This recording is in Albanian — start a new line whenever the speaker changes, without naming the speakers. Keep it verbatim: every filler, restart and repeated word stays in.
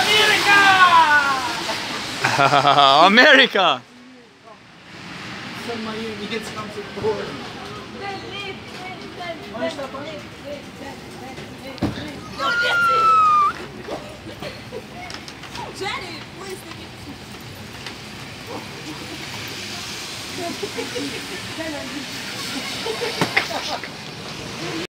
America!
Some Miami gets come to board.
Jenny,